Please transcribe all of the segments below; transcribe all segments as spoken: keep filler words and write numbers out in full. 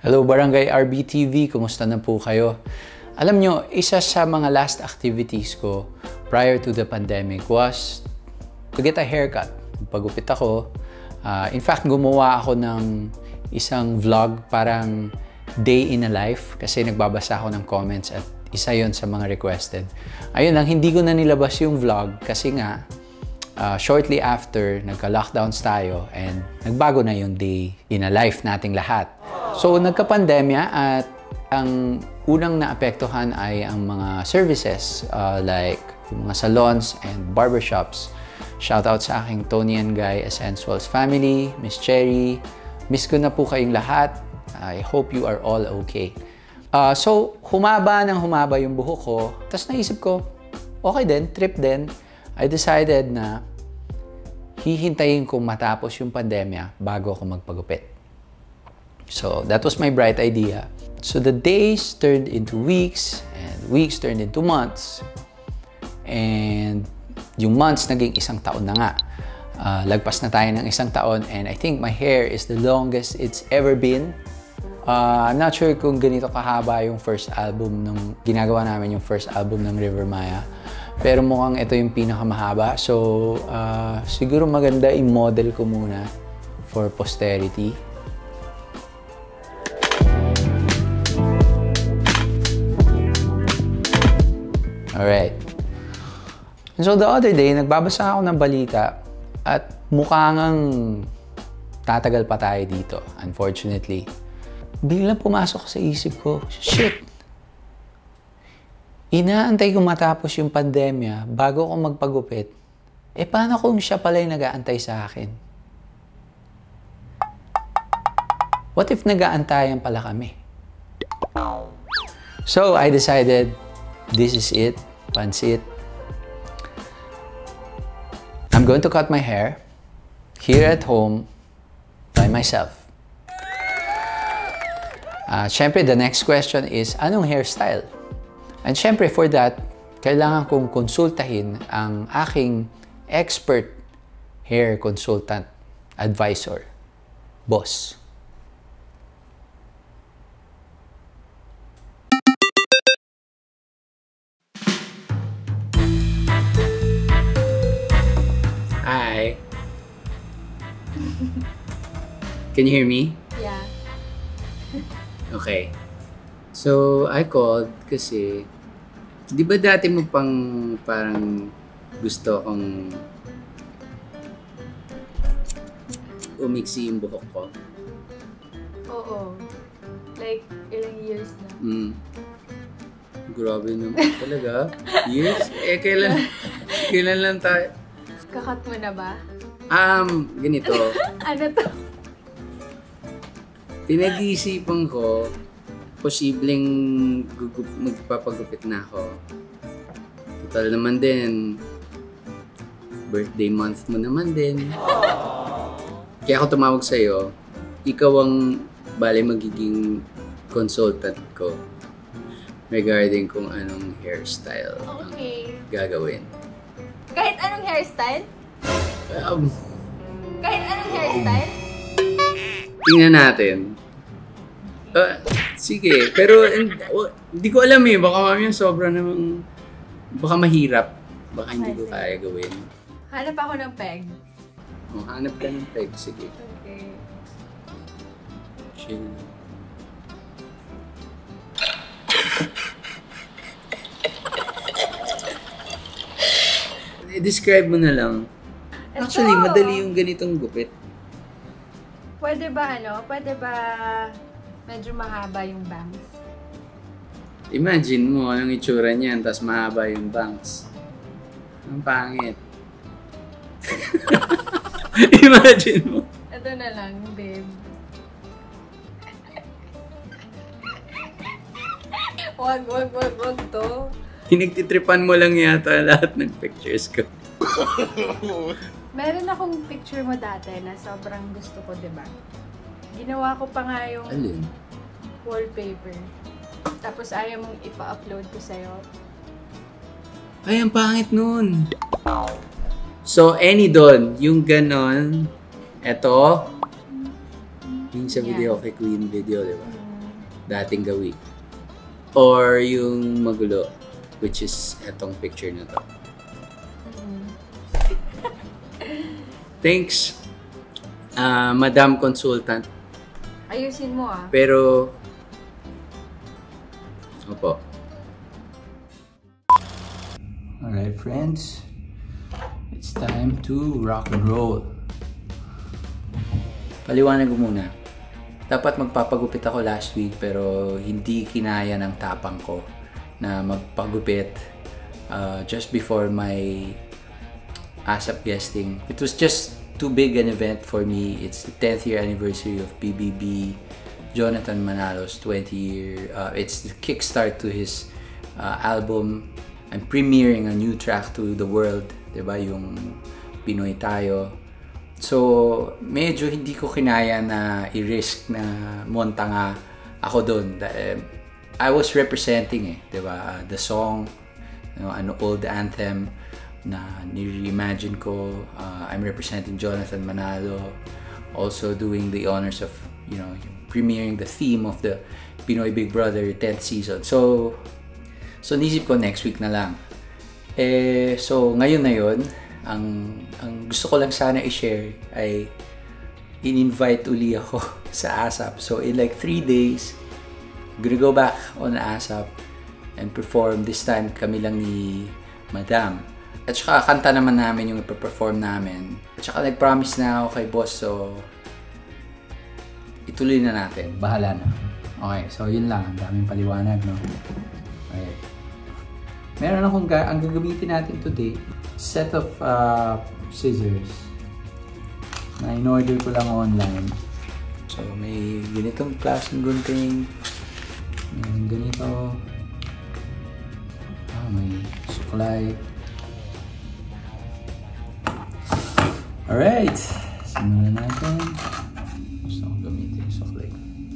Hello Barangay R B T V, kumusta na po kayo? Alam nyo, isa sa mga last activities ko prior to the pandemic was to get a haircut. Pagupit ako. Uh, in fact, gumawa ako ng isang vlog, parang day in a life, kasi nagbabasa ako ng comments at isa yon sa mga requested. Ayun lang, hindi ko na nilabas yung vlog kasi nga, uh, shortly after, nagka-lockdowns tayo and nagbago na yung day in a life nating lahat. So, nagka-pandemya at ang unang naapektuhan ay ang mga services uh, like yung mga salons and barbershops. Shoutout sa aking Tony and Guy Essentials family, Miss Cherry. Miss ko na po kayong lahat. I hope you are all okay. Uh, so, humaba ng humaba yung buhok ko. Tapos naisip ko, okay din, trip din. I decided na hihintayin kong matapos yung pandemya bago ako magpagupit. So, that was my bright idea. So, the days turned into weeks, and weeks turned into months. And yung months naging isang taon na nga. Uh, lagpas na tayo ng isang taon, and I think my hair is the longest it's ever been. Uh, I'm not sure kung ganito kahaba yung first album nung ginagawa namin, yung first album ng River Maya. Pero mukhang ito yung pinakamahaba. So, uh, siguro maganda i-model ko muna for posterity. Alright. So, the other day, nagbabasa ako ng balita at mukha ngang tatagal pa tayo dito, unfortunately. Biglang pumasok sa isip ko, shit! Inaantay ko matapos yung pandemya bago ako magpagupit. Eh, paano kung siya pala yung nag-aantay sa akin? What if nag-aantayan pala kami? So, I decided, this is it, pansit. I'm going to cut my hair here at home by myself. Uh, Siyempre, the next question is, anong hairstyle? And siyempre, for that, kailangan kong konsultahin ang aking expert hair consultant advisor, boss. Hi. Can you hear me? Yeah. Okay. So, I called kasi, di ba dati mo pang parang gusto kong umiksi yung buhok ko? Oo. Like, ilang years na. Mm. Grabe naman talaga. Years? Eh, kailan, kailan lang tayo? Kakat mo na ba? Um, ganito. Ano to? Pinag-iisipan ko, posibleng gugup, magpapagupit na ako. Total naman din, birthday month mo naman din. Kaya ako tumawag sa'yo, ikaw ang bale magiging consultant ko regarding kung anong hairstyle Okay. ang gagawin. Kahit anong hairstyle? Um, Kahit anong hairstyle? tingnan natin. Uh, sige, pero hindi ko alam eh. Baka mamaya sobra namang, baka mahirap. Baka hindi ko kaya gawin. Hanap ako ng peg. Oh, hanap ka ng peg. Sige. Okay. Chill. I-describe mo na lang. Actually, Ito. madali yung ganitong gupit. Pwede ba ano? Pwede ba medyo mahaba yung bangs? Imagine mo anong itsura niyan, tapos mahaba yung bangs. Ang pangit. Imagine mo. Ito na lang, babe. Wag, wag, wag, wag to. Hinagtitripan mo lang yata lahat ng pictures ko. Meron akong picture mo dati na sobrang gusto ko, di ba? Ginawa ko pa nga yung Alin? wallpaper. Tapos ayaw mong ipa-upload ko sa'yo. Ay, ang pangit nun. So, any doon, yung ganon, eto, yung sa video Yan. kay Queen video, di ba? Mm. dating gawi. Or yung magulo, which is etong picture na to. Thanks, uh, Madam Consultant. Ayusin mo ah. Pero, opo. Alright friends, it's time to rock and roll. Paliwanag ko muna. Dapat magpapagupit ako last week pero hindi kinaya ng tapang ko na magpagupit uh, just before my ASAP guesting. It was just too big an event for me. It's the tenth year anniversary of P B B, Jonathan Manalo's twenty year. Uh, it's the kickstart to his uh, album. I'm premiering a new track to the world, diba? Yung Pinoy Tayo. So, medyo hindi ko kinaya na i-risk na monta nga ako doon. I was representing eh, diba? The song, you know, an old anthem na ni-reimagine ko. Uh, I'm representing Jonathan Manalo. Also doing the honors of, you know, premiering the theme of the Pinoy Big Brother tenth season. So, so nisip ko next week na lang. Eh, so ngayon na yun, ang, ang gusto ko lang sana i-share ay in-invite uli ako sa ASAP. So in like three days, I'm gonna go back on ASAP and perform. This time kami lang ni Madam. At saka kanta naman namin yung ipaperform namin. At saka nag-promise na ako kay boss, so ituloy na natin. Bahala na. Okay, so yun lang. Ang daming paliwanag, no? Okay. Meron akong ga ang gagamitin natin today, set of uh, scissors na in-order ko lang online. So may ganitong klaseng gunting, may ganito, ah, may suklay. Alright, simulan natin. Gusto kong gamitin yung suklay.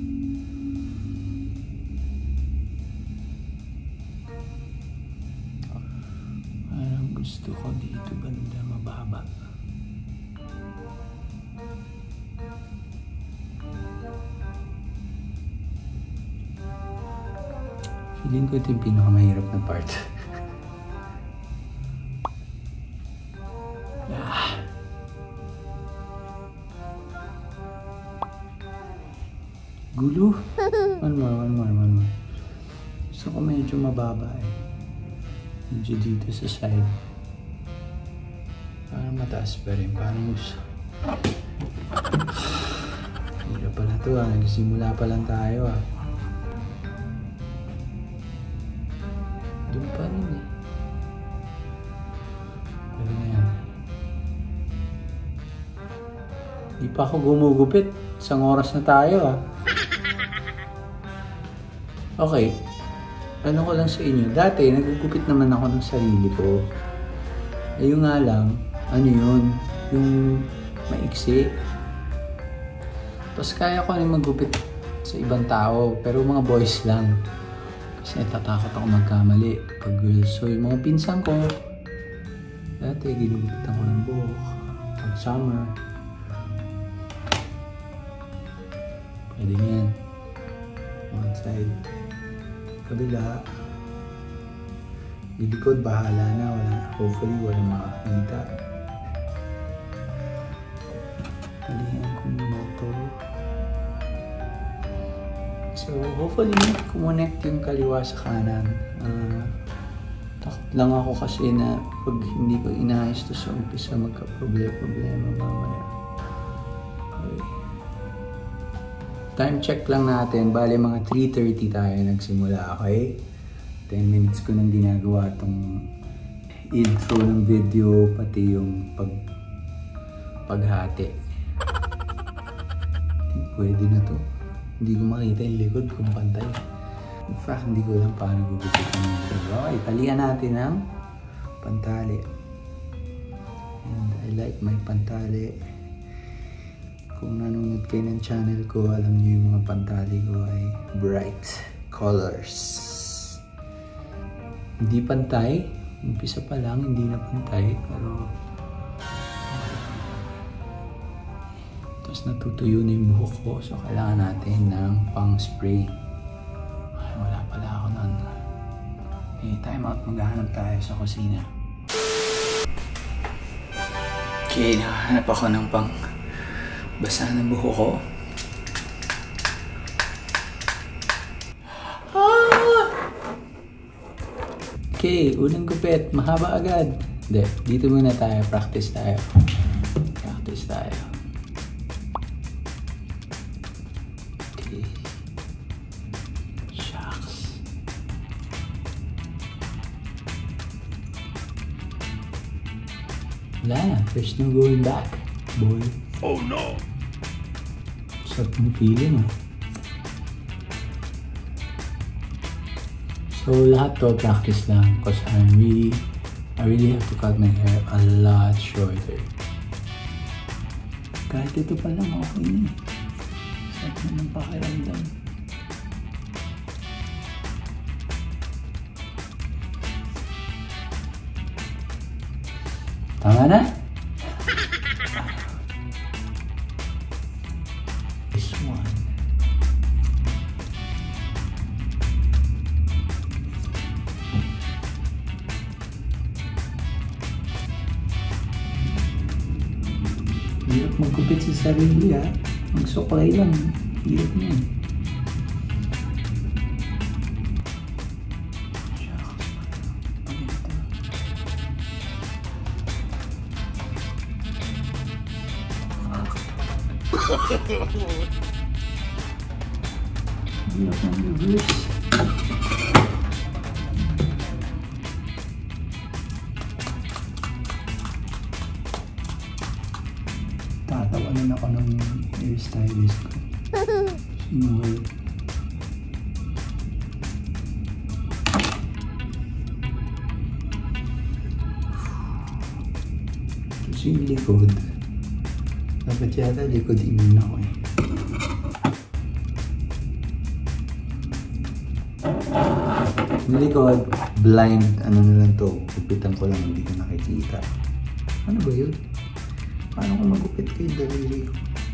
Parang gusto ko dito banda mababa. Feeling ko ito yung pinakamahirap na part. Ah. Gulo. One more, one more, one more. Gusto ko medyo mababa eh. Medyo dito sa side. Parang mataas pa rin. Parang gusto. Hirap pala ito ah. Nagsimula pa lang tayo ah. Doon pa rin eh. Pero na yan. Di pa ako gumugupit. Isang oras na tayo ah. Okay. Ano ko lang sa inyo. Dati, nagugupit naman ako ng sarili ko. Ayun nga lang, ano yun? Yung maiksi. Tapos kaya ko rin maggupit sa ibang tao. Pero mga boys lang. Kasi natatakot ako magkamali pag girls. So yung mga pinsan ko, dati ginugupitan ko ng buhok. Pag summer. Pwede niyan. One side. Kabila. Yung likod, bahala na. Wala, hopefully, walang makakita. Palihan ko muna ito. So, hopefully, kumonect yung kaliwa sa kanan. Uh, takot lang ako kasi na pag hindi ko inaayos ito sa umpisa, magka-problema mamaya. Okay. Time check lang natin. Bale, mga three thirty tayo nagsimula, okay? ten minutes ko nang ginagawa itong intro ng video, pati yung pag paghati. Pwede na to. Hindi ko makita yung likod kung pantay. In fact, hindi ko alam paano gugupitin yung likod. Okay, talian natin ng pantali. And I like my pantali. Kung nanonood kayo ng channel ko, alam niyo yung mga pantali ko ay bright colors. Hindi pantay. Umpisa pa lang, hindi na pantay. Pero tapos natutuyo na yung buhok ko. So kailangan natin ng pang spray. Okay, time out. Maghahanap tayo sa kusina. Okay, nakahanap ako ng pang basa ng buho ko. Ah! Okay, unang gupit. Mahaba agad. Hindi, dito muna tayo. Practice tayo. Practice tayo. Okay. Shucks. Wala na. There's no going back, boy. Oh no! Sarap mo feeling, ah. So, lahat to practice lang because I'm really, I really have to cut my hair a lot shorter. Kahit ito pa lang, okay na eh. Sarap na ng pakiramdam. Tama na? This one. Hirap magkupit sa sarili, ha? Magsuklay lang. Hirap niya. Hirap ng reverse. Tatawanan ako ng hairstylist ko. Sinuwal. Kasi yung likod. Dapat yata likod imun ako eh. Yung likod, blind, ano na lang to. Kupitan ko lang, hindi ko nakikita. Ano ba yun? Paano ko magupit kay daliri ko?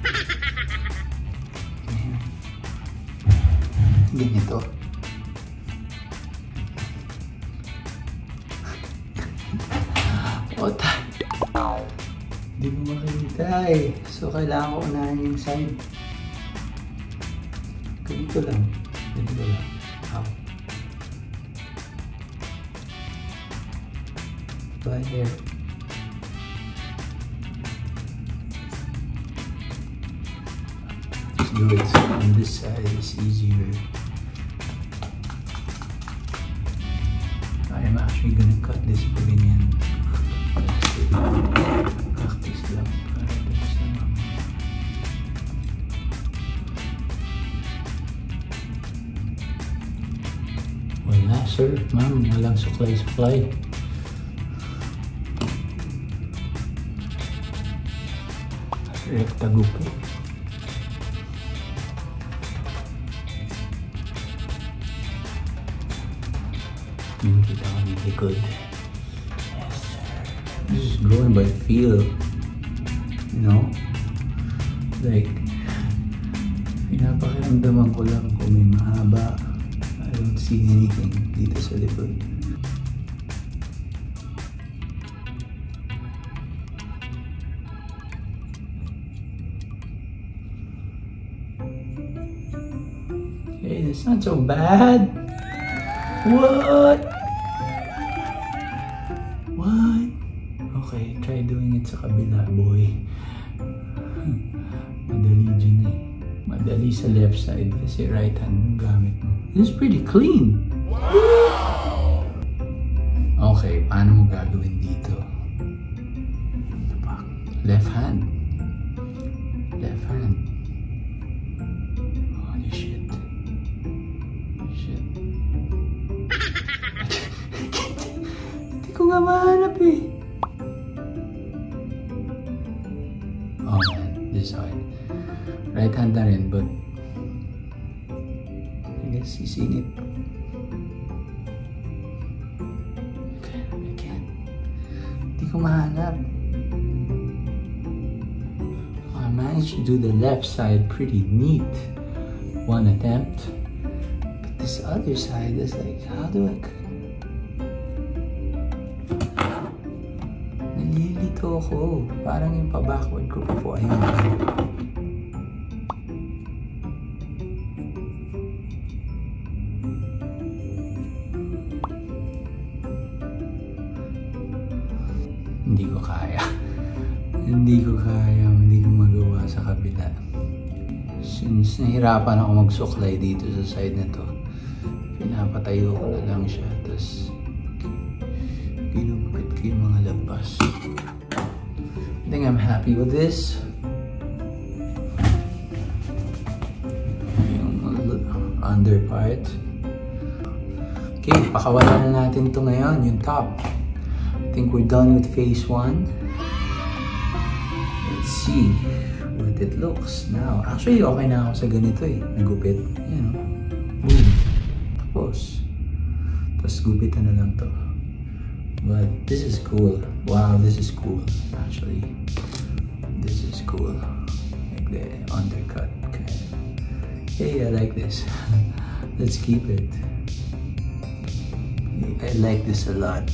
Ayan. Ganito. Ota. Hindi ko makikita eh. So, kailangan ko unahin yung side. Ganito lang. Ganito lang. Ow. By hair. Do it on this side is easier. I'm actually gonna cut this pa ganyan. Practice lang. Practice lang. Wala sir, ma'am. Walang suklay-suklay. Rektago po. Yung kita ko ng likod. Yes, sir. This is growing by feel. You know? Like, pinapakiramdaman ko lang kung may mahaba. I don't see anything dito sa likod. Okay, that's not so bad. What? What? Okay, try doing it sa kabila, boy. Madali dyan eh. Madali sa left side kasi right hand yung gamit mo. This is pretty clean. Wow! Okay, paano mo gagawin dito? Left hand. Left hand. Holy shit. Shit. Hindi ko nga mahanap eh. Oh man, this side. Right hand na rin, but I guess sisingit. Okay, I can't. Hindi ko mahanap. I managed to do the left side pretty neat. One attempt. But this other side is like, how do I... Dito ako. Parang yung pa-backward ko po. Ayun. Hindi ko kaya. Hindi ko kaya. Hindi ko magawa sa kabila. Since nahirapan ako magsuklay dito sa side na to, pinapatayo ko na lang siya. Tapos, ginugupit ko yung mga labas. I think I'm happy with this. Yung under part. Okay, pakawalan na natin to ngayon, yung top. I think we're done with phase one. Let's see what it looks now. Actually, okay na ako sa ganito eh. Nagupit. Yan o. Boom. Tapos. Tapos gupitan na lang to. But this is cool. Wow, this is cool. Actually, this is cool. Like the undercut kind of. Hey, I like this. Let's keep it. I like this a lot.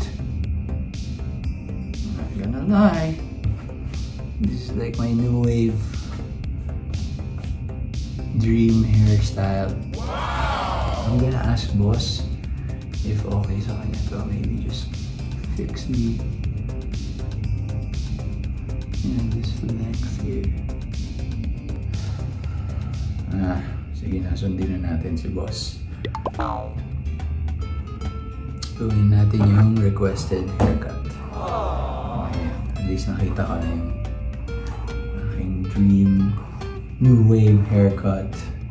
Not gonna lie. This is like my new wave dream hairstyle. Wow! I'm gonna ask boss if okay sa kanya to. Maybe just fix the you know, this length here. Ah, sige na, sundin na natin si boss. Gawin natin yung requested haircut. At least nakita ka na yung aking dream new wave haircut.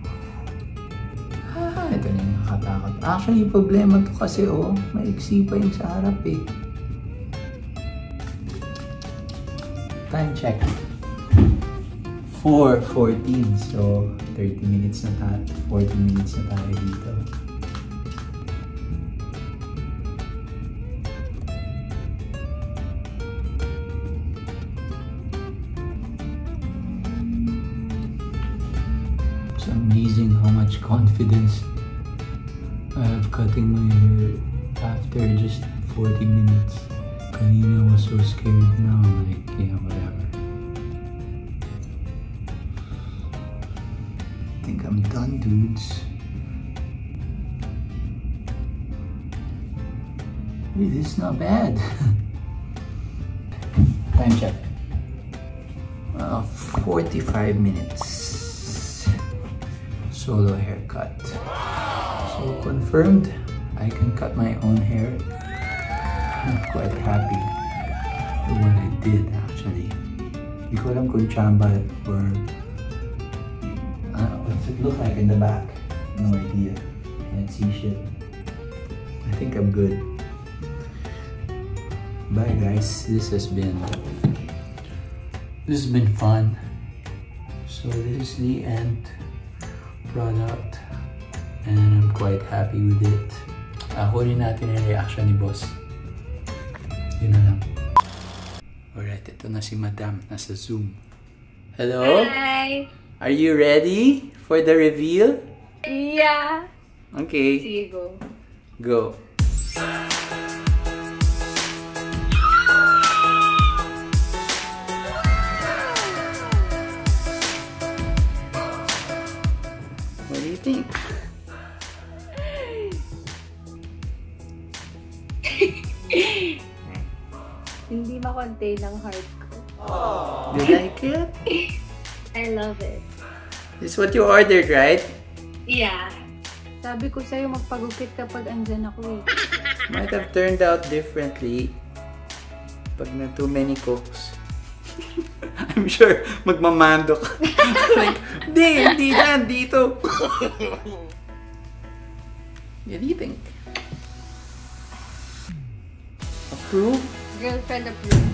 Ah, ito na yung nakatakot. Actually, yung problema to kasi oh, maiksi pa yung sa harap eh. Time check. four fourteen. So, thirty minutes na tayo. forty minutes na tayo dito. It's amazing how much confidence I have cutting my hair after just forty minutes. Kanina I was so scared. Now I'm like, yeah, whatever. I think I'm done, dudes. Hey, this is not bad. Time check. Uh, forty-five minutes. Solo haircut. So confirmed, I can cut my own hair. I'm quite happy with what I did actually. Hindi ko alam kung chamba or uh, what's it look like in the back. No idea. Can't see shit. I think I'm good. Bye guys. This has been this has been fun. So this is the end product and I'm quite happy with it. Uh, Kunin natin yung reaction ni boss. Yun na lang. Alright, ito na si Madam. Nasa Zoom. Hello? Hi! Are you ready for the reveal? Yeah! Okay. Sige, go. Go. What do you think? Hindi ma-contain ang heart ko. You like it? I love it. This is what you ordered, right? Yeah. Sabi ko sa'yo, magpagupit kapag andyan ako eh. Might have turned out differently pag na too many cooks. I'm sure magmamando ka. Like, hindi, hindi yan, dito. What do you think? Approve? Girlfriend approved.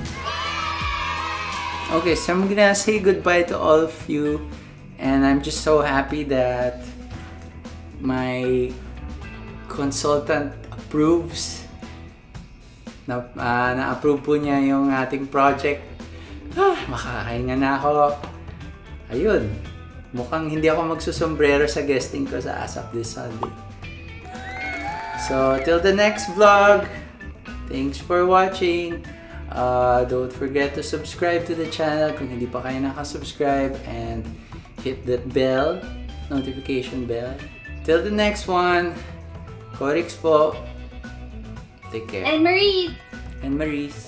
Okay, so I'm gonna say goodbye to all of you, and I'm just so happy that my consultant approves. Na, uh, na-approve po niya yung ating project. Ah, makakahinga na ako. Ayun, mukhang hindi ako magsusombrero sa guesting ko sa ASAP this Sunday. So, till the next vlog, thanks for watching. Uh, don't forget to subscribe to the channel kung hindi pa kayo nakasubscribe, and hit that bell, notification bell. Till the next one, Corix po. Take care. And Marie! And Maurice.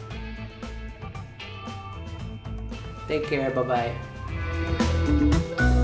Take care. Bye-bye.